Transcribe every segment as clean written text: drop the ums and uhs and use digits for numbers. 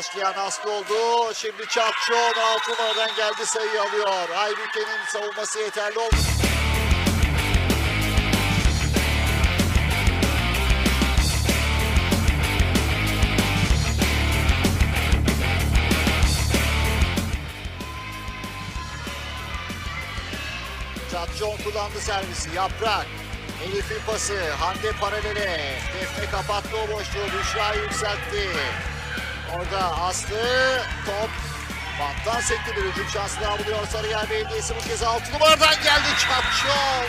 Karşılayan Aslı oldu. Şimdi Çatçon 6 numaradan geldi, sayıyı alıyor. Aybüke'nin savunması yeterli oldu. Çatçon kullandı servisi. Yaprak. Elif'in pası. Hande paralele. Defne kapattı o boşluğu. Büşra yükseltti. Orada Aslı. Top. Banttan sekti, bir hücum şansı daha buluyor Sarıyer Belediyesi. Bu kez 6 numaradan geldi Çatçon.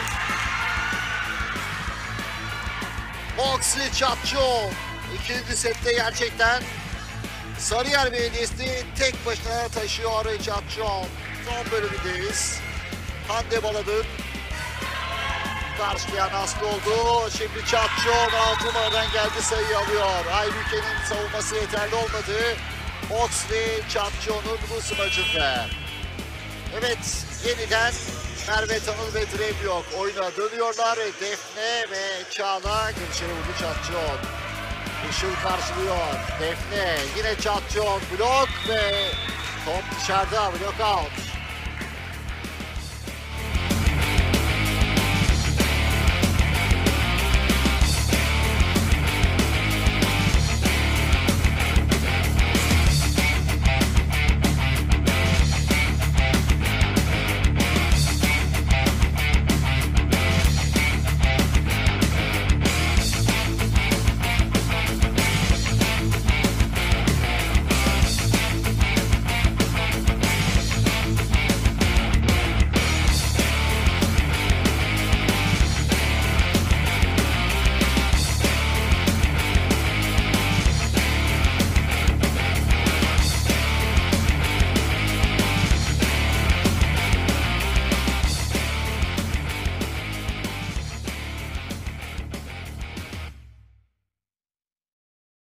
Moxley Çatçon. İkinci sette gerçekten Sarıyer Belediyesi tek başına taşıyor Çatçon. Son bölümündeyiz. Hande Baladın karşılayan Aslı oldu. Şimdi Çatçon 6 numaradan geldi, sayıyı alıyor. Aybüke'nin savunması yeterli olmadı. Moxley Çatçon'un bu smacında. Evet, yeniden Merve Tanıl ve Drevyok oyuna dönüyorlar. Defne ve Çağla girişine vurdu Çatçon. Işıl karşılıyor. Defne yine Çatçon blok ve top dışarıda, blok out.